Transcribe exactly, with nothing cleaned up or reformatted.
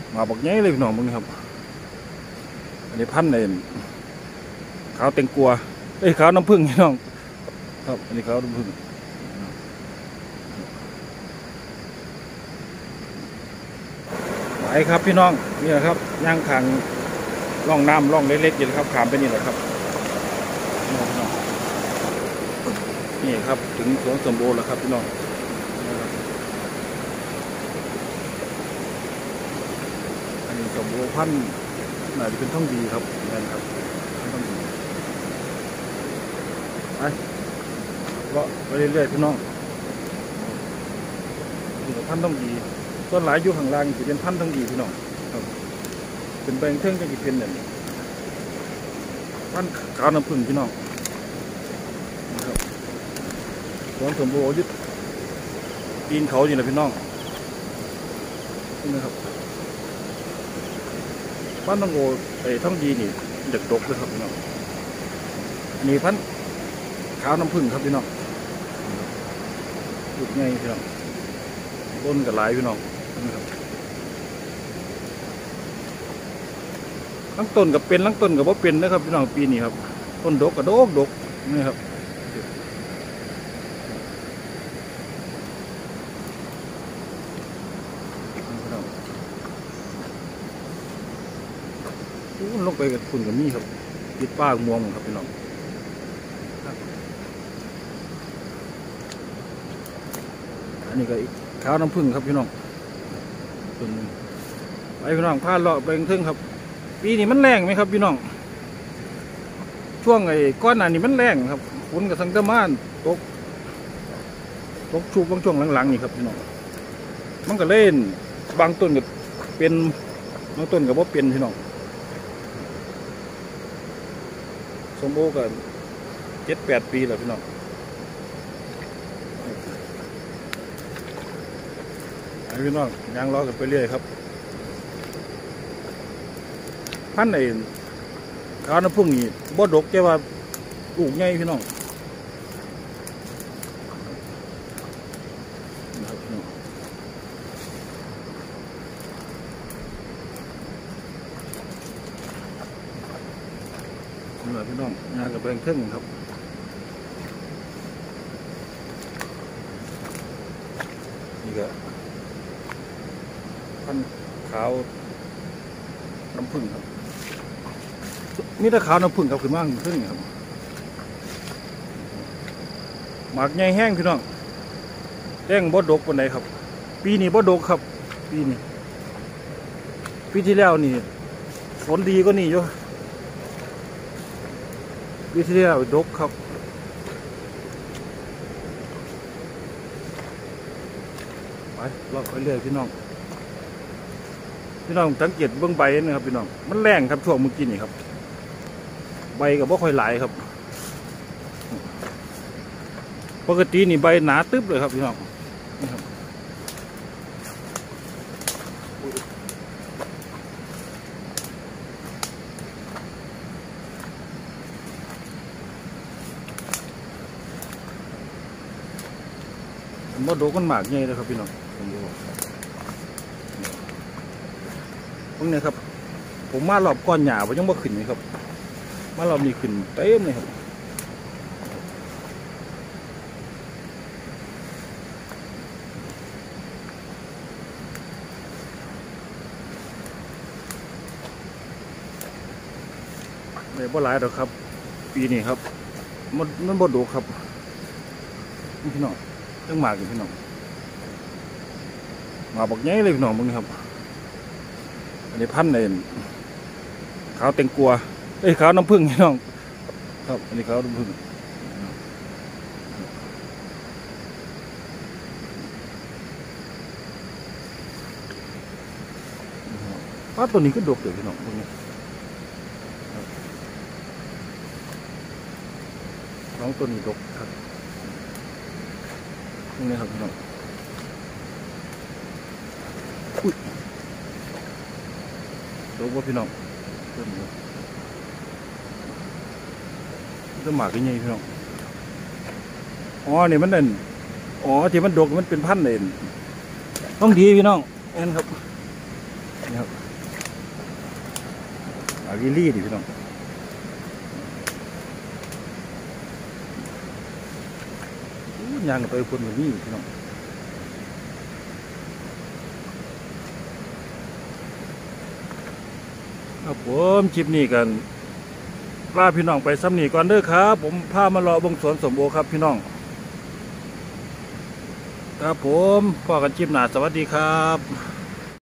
มาบอกง่ายเลยพี่น้องมึงครับอันนี้พันธุ์เลยขาวเต็งกัวเอ้ยขาวน้ำผึ้งพี่น้องครับอันนี้ขาวน้ำผึ้งไหวครับพี่น้องนี่แหละครับย่างขังร่องน้ำร่องเล็กๆอยู่ครับขามไปนี่แหละครับนี่ครับถึงสวนสมบูรณ์แล้วครับพี่น้องอันนี้สมบูรณ์พันธุ์น่าจะเป็นท่องดีครับนั่นครับท่องดีไปก็ไปเรื่อยๆพี่น้องนี่พันธุ์ท่องดีต้นหลายอยู่ข้างล่างจะเป็นพันธุ์ท่องดีพี่น้องครับเป็นแบงเทิงจะกี่เป็นเนี่ยพันธุ์ขาวน้ำผึ้งพี่น้องนะครับสวนสมบูรณ์ยึดปีนเขาอยู่นะพี่น้องนี่นะครับบ้านต้องโอไอ้ท่องดีนี่เด็กดกเลยครับพี่น้องนี่พันธุ์ขาวน้ำผึ้งครับพี่น้องลูกใหญ่พี่น้องต้นกับหลายพี่น้องนะครับลังต้นกับเป็นลังต้นกับว่าเป็นนะครับพี่น้องปีนี้ครับต้นดกกับดกดกนี่ครับลงไปกับคุณกับมี่ครับยึดป้าม่วงครับพี่น้องอันนี้ก็ขาวน้ำผึ้งครับพี่น้องส่วนไปพี่น้องพาเลาะไปทึ่งครับปีนี้มันแรงไหมครับพี่น้องช่วงไอ้ก้อนหน้านี้มันแรงครับฝนกับสังกะมานตกตกชุบบางช่วงหลังๆนี่ครับพี่น้องมันก็เล่นบางต้นก็เป็นบางต้นก็บ่เป็นพี่น้องสมโอกันเจ็ดแปดปีแล้วพี่น้องไอ้พี่น้องยางล้อกันไปเรื่อยครับพันธุ์ไอ้ขาวน้ำผึ้งนี่บ่ดกแค่ว่าลูกใหญ่พี่น้องนี่แหละพี่น้องงานกับแบงค์เท่งครับนี่ก็พันธุ์ขาวน้ำผึ้งครับนี่ถ้าขาวน้ำผึ้งครับขึ้นมากขึ้นครับหมากใหญ่แห้งพี่น้องแห้งบ่ดกปานใดครับปีนี้บ่ดกครับปีนี้ปีที่แล้วนี่ฝนดีก็นี่อยู่ปีที่แล้วดกครับไปรอไปเรื่อยพี่น้องพี่น้องสังเกตเบื้องใบนะครับพี่น้องมันแรงครับช่วงเมื่อกี้นี่ครับใบกับบ่ค่อยหลายครับปกตินี่ใบหนาตึ๊บเลยครับพี่น้องนี่ครับมดโดกันหมากใหญ่เลยครับพี่น้องผมดูพวกนี้ครับผมมารอบก้อนหยาผมยังบ่ขึ้นเลยครับมารอบนี้ขึ้นเต็มเลยครับไม่บ่หลายหรอกครับปีนี้ครับมันมันบ่ดกครับพี่น้องเรื่องหมากอยู่พี่น้องมาบอกง่ายเลยพี่น้องมึงครับอันนี้พันธุ์เลยขาวเต็งกัวเอ้ยขาวน้ำผึ้งพี่น้องครับอันนี้ขาวน้ำผึ้งป้าตัวนี้ก็ดกเลยพี่น้องมึงน้องตัวนี้ดกครับนี่ครับพี่น้องอุ้ยดกว่าพี่น้องต้นนี้ต้นหมากยังไงพี่น้องอ๋อเนี่ยมันเด่นอ๋อที่มันดกมันเป็นพันธุ์เด่นต้องดีพี่น้องเอ็นครับนะครับอาวิลี่ดิพี่น้องยางกับไปคนแบบนี้พี่น้องครับผมคลิปนี้กันลาพี่น้องไปซ้ำนี่ก่อนเด้อครับผมพามารอบงสวนสมโอครับพี่น้องครับผมพอกันคลิปหน้าสวัสดีครับ